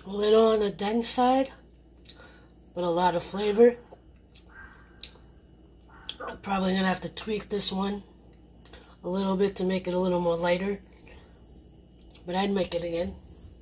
A little on the dense side, but a lot of flavor. I'm probably gonna have to tweak this one a little bit to make it a little more lighter, but I'd make it again.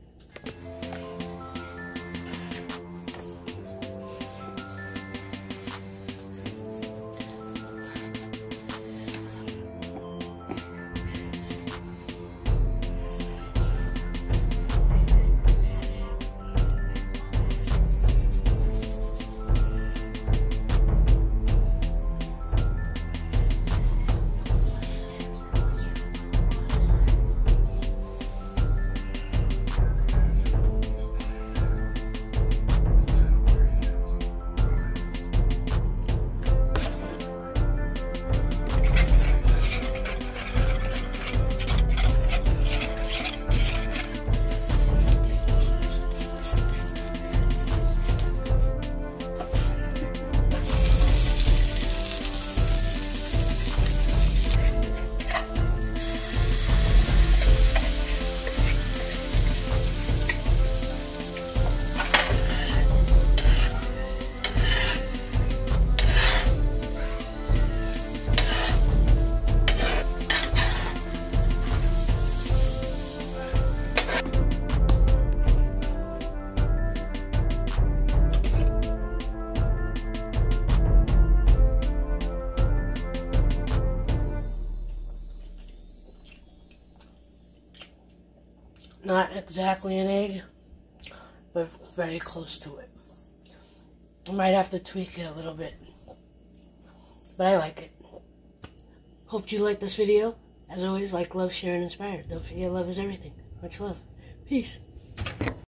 Not exactly an egg, but very close to it. I might have to tweak it a little bit, but I like it. Hope you liked this video. As always, like, love, share, and inspire. Don't forget, love is everything. Much love. Peace.